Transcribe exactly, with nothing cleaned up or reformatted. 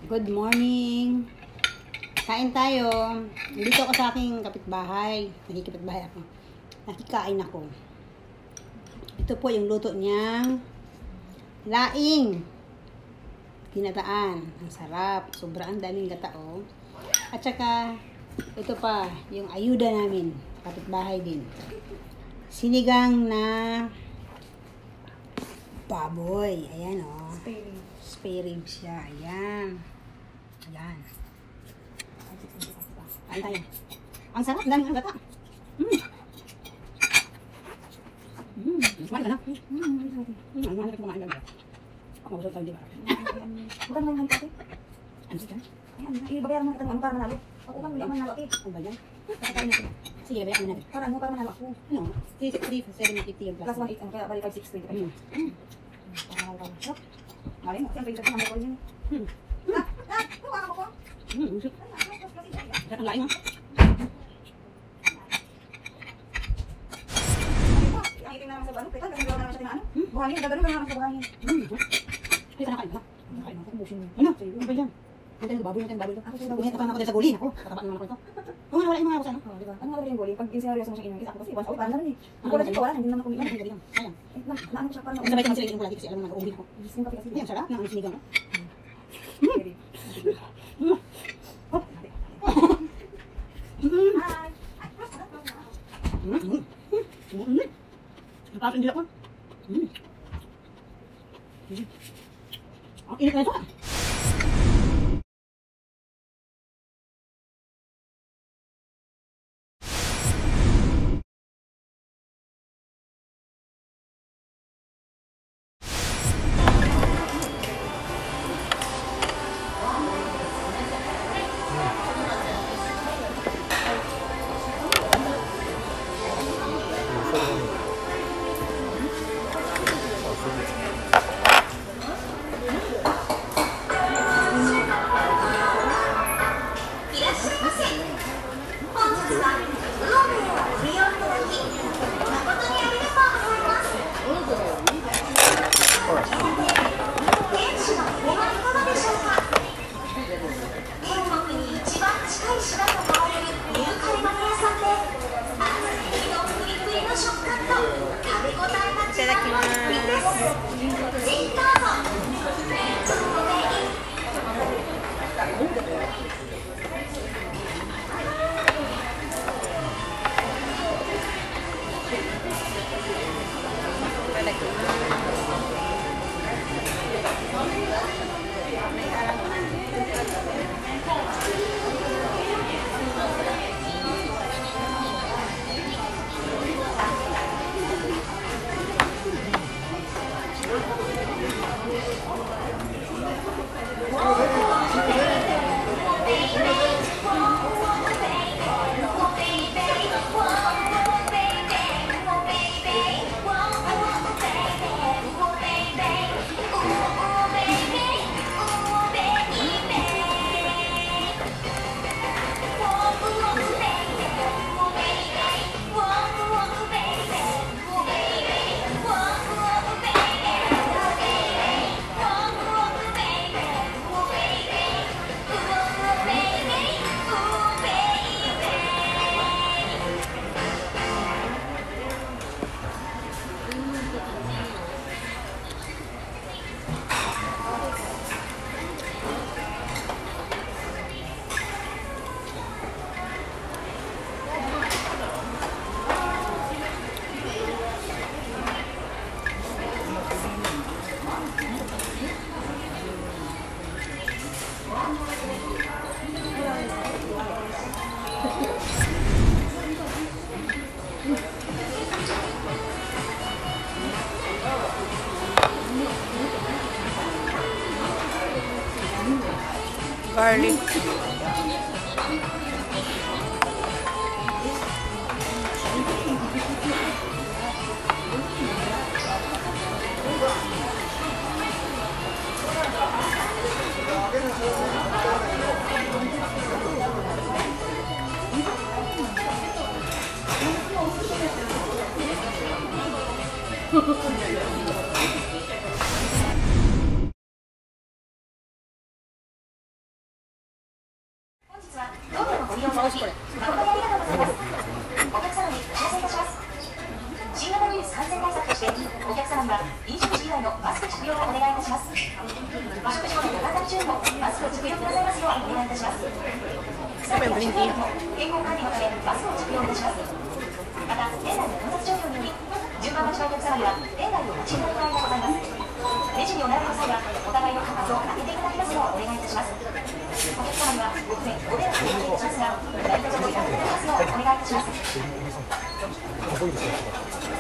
Good morning. Kain tayo. Dito ako sa aking kapitbahay. Nakikipitbahay ako. Nakikain ako. Ito po yung luto niyang laing. Ginataan. Ang sarap. Sobrang daming gata, oh. At saka, ito pa, yung ayuda namin. Kapitbahay din. Sinigang na baboy. Ayan, oh. Spare ribs. Spare ribs siya. Ayan. Ayan. Kain tayo. Ang sarap. Ang daming gata. Mm. Mm. Kumain ka na. Mm. Mm. Ang mahal na kumain ka na. Ako mabusog tayo, di ba? Bukan mo yung hangkati. Ano siya? Ayan, ibabayaran mo kita ng ano para manalo. Ako kang hindi ako manalo, eh. Ano ba yan? Kakakain natin. Sige, bayan mo natin. Para ano, para manalo ako. Ano? three seven fifty yung Plus one eight, ano kaya bali five six twenty. Mm. Mm. Para manalo ka. Sarap. Malay mo, siyempre, ito naman ko yun. Mm. Ah, ah, kuha ka mo ko. Mm. Usok. Sarap ang laing, ha? Ang itim naman sa bano, kita, kasi gawa naman siya tinaan. Buhangin, gagano na naman sa buhangin. Mm. Ay, saan nakain ka? Nakain ako, busin mo. Ano? Ano ba yan? Natin baboy natin, baboy to. Ako sa'yo, baboy. Bumiyat pa naman ako dyan sa guli. Ako, katabaan naman ako ito. Oo nga, wala yung mga ako sa ano. Oh, diba? Ano nga ba yung bowling? Pag sinaryoso mo siyang inumin, ako kasi once a week, parang naman eh. Ang kulat dito, wala, hindi naman ako Ano, umiinom. hindi lang. Sayang. Eh, na, naano ko siya parang Sabay kami sila inom ko lagi kasi alam mo nag-uuwi ako. Gising ka kasi. Ay, ang sarap. Ang ang sinigang ko. Very. Mm. Oh. Mm. Hi! Mm. Mm. Mm. Ang hindi ako. Mm. Mm. Ang init na ito. Garlic. 感染対策として、お客様には飲食時以外のマスク着用をお願いいたします。お食事後のご歓談中にもマスクを着用くださいますようお願いいたします。スタッフや従業員も健康管理のためマスクを着用いたします。また、店内の混雑状況により、順番待ちのお客様には店内を立ち寄る場合がございます。レジにお並びの際は、お互いの端末を開けていただきますようお願いいたします。お客様にはご不便、ご迷惑をおかけいたしますが、何卒ご理解いただきますようお願いいたします。